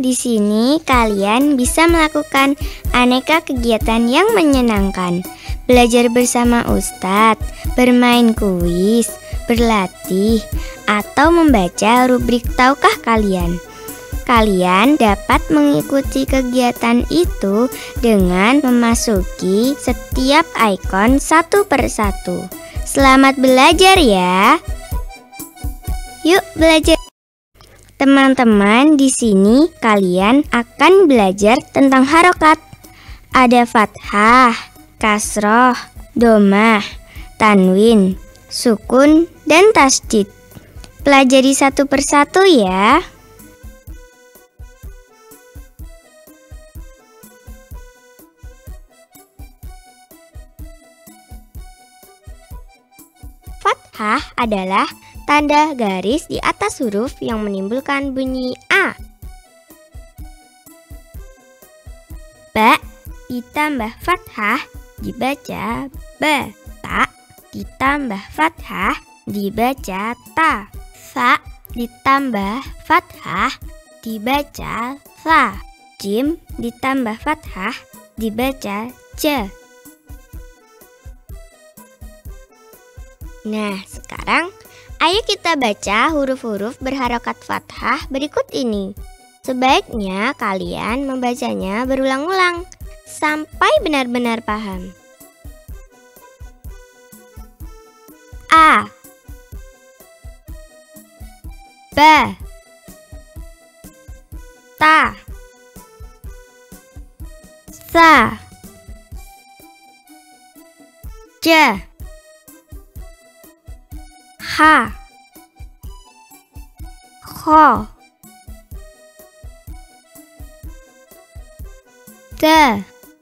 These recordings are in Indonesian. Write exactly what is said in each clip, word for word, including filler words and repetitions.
di sini kalian bisa melakukan aneka kegiatan yang menyenangkan. Belajar bersama ustadz, bermain kuis, berlatih, atau membaca rubrik tahukah kalian. Kalian dapat mengikuti kegiatan itu dengan memasuki setiap ikon satu persatu. Selamat belajar ya. Yuk belajar. Teman-teman, di sini kalian akan belajar tentang harokat. Ada fathah, kasroh, domah, tanwin, sukun, dan tasdid. Pelajari satu persatu ya. Fathah adalah tanda garis di atas huruf yang menimbulkan bunyi A. Ba ditambah fathah dibaca ba. Ta ditambah fathah dibaca ta. Fa ditambah fathah dibaca fa. Jim ditambah fathah dibaca ja. Nah, sekarang ayo kita baca huruf-huruf berharokat fathah berikut ini. Sebaiknya kalian membacanya berulang-ulang sampai benar-benar paham. A, ba, ta, sa, ja, ha, kho, da,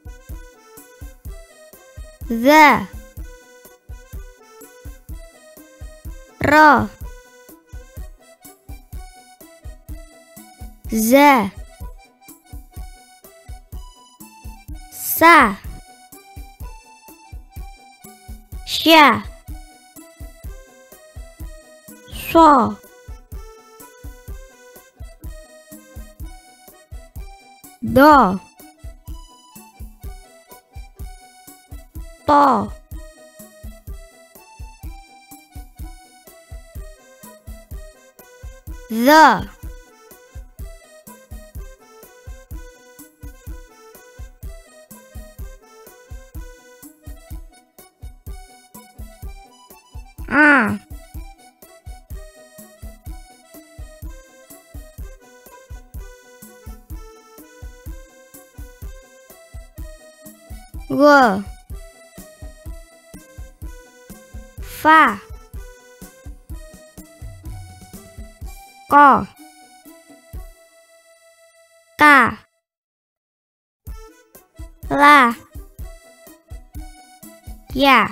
za, ro, za, sa, sha, so, do, to, the, a, go, fa, ko, ka, la, ya,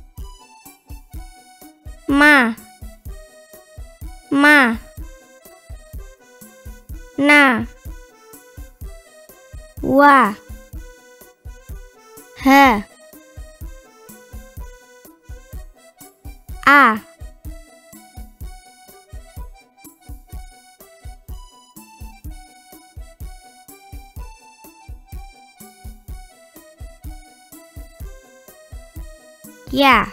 ma, ma, na, wa, ha, a, ya,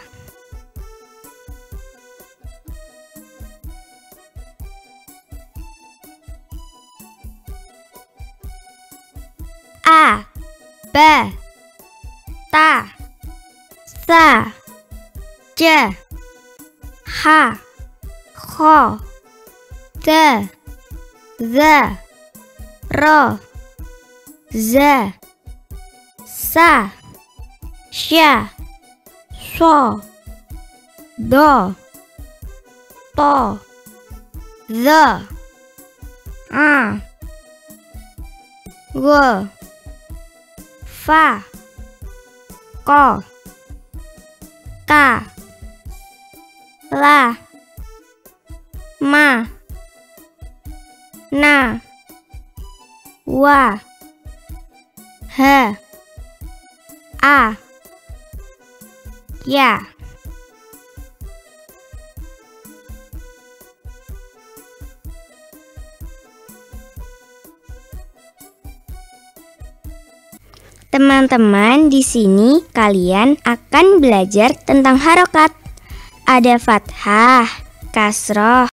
a, ba, ta, sa, ja, ha, kho, da, za, ro, za, sa, sha, so, do, to, the, a, go, fa, ko, ka, la, ma, na, wa, ha, a, ya. Teman-teman, di sini kalian akan belajar tentang harokat. Ada fathah, kasroh,